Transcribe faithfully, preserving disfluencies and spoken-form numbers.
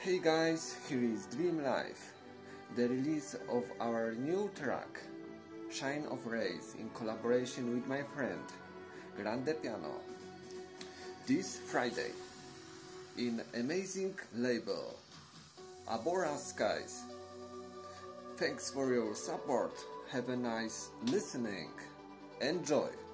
Hey guys, here is DreamLife, the release of our new track, Shine of Rays, in collaboration with my friend, Grande Piano. This Friday, in amazing label, Abora Skies. Thanks for your support, have a nice listening, enjoy!